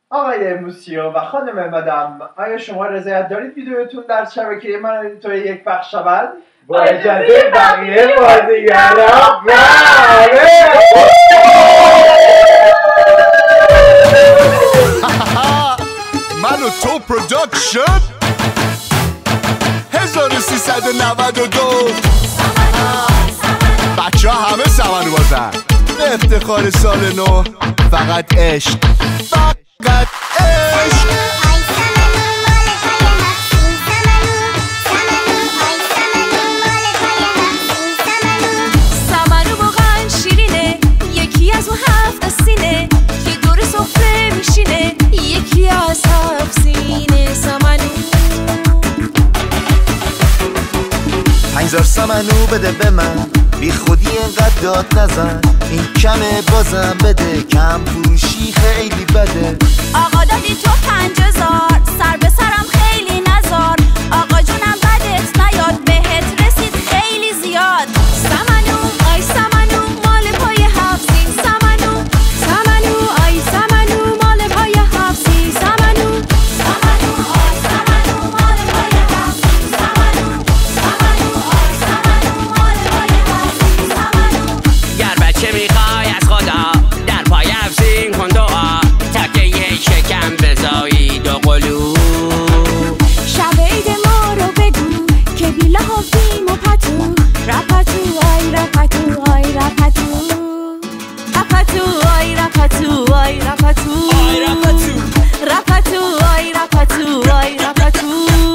آقای موسیو و خانم مدام، آیا شما رضایت دارید ویدیوتون در شبکه من اینطوری یک پخش شود؟ با اجازه بقیه بازیگران. بله. من و تو پروداکشن 1392 بچه ها همه سمنو بازن به افتخار سال نو. فقط عشق، فقط عشق. سمنو واقعا شیرینه، یکی از اون 7 سینه که دور سفره میشینه، یکی از 7 سینه سمنو. 5000 سمنو بده به من، بی خودی اینقدر داد نزن، این کمه بازم بده، کم فروشی خیلی بده. آقا دادی تو 5000، سر به سرم خیلی نزار، آقا جونم بدت نیاد، بهت رسید خیلی زیاد. سمنو آی سمنو مال پای 7 سین، سمنو سمنو آی سمنو مال پای 7 سین، سمنو سمنو آی سمنو مال پای 7 سین، سمنو سمنو آی سمنو مال پای 7 سین، سمنو. گر بچه میخوای از خدا در پای افزین کن دعا، تا که یه شکم بزایی دو قلو. شب عید ما رو بگو که بیله ها بیم و پتو، رپتو آی رپتو آی رپتو، رپتو آی رپتو آی رپتو، آی رپتو رپتو آی رپتو آی رپتو.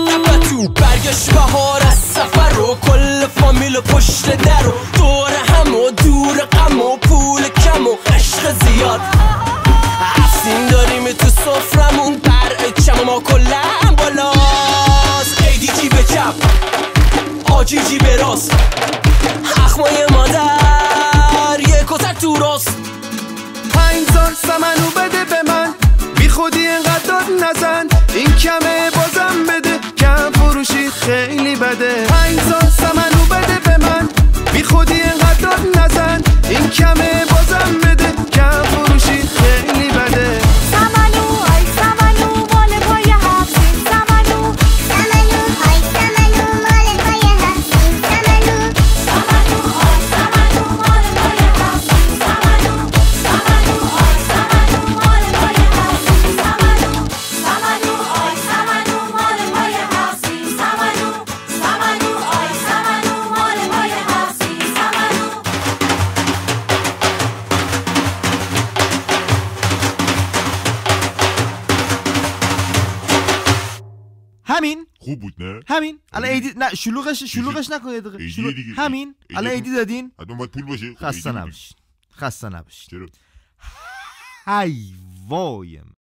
برگشت بهار از سفر و کل فامیل پشت در و دور هم و دور غم و پول کم و عشق زیاد. افسین داریم تو سفرمون، برچم و ما کلم بالاست. ایدی جیب چپ، آجی جیب راست، اخمای مادر یک کتک تو راست. 5000 سمنو بده به من، بی خودی اینقدر داد نزن، این کمه بازم بده، کم فروشی خیلی بده. 5000 سمنو بده به من، بی خودی اینقدر داد نزن، این کمه بازم بده، کم فروشی خیلی بده. سمنو آی سمنو مال پای 7 سین، سمنو سمنو آی سمنو مال پای 7 سین، سمنو سمنو آی سمنو مال پای 7 سین، سمنو سمنو آی سمنو مال پای 7 سین، سمنو سمنو آی سمنو مال پای 7 سین، سمنو سمنو آی سمنو مال پای 7 سین، سمنو. همین خوب بود نه؟ همین الان ایدی نه شلوغش نکنید ایدی دیگه. همین الان ایدی دادین. حتما باید پول باشه. خسته نباشید. چرا؟ ای وای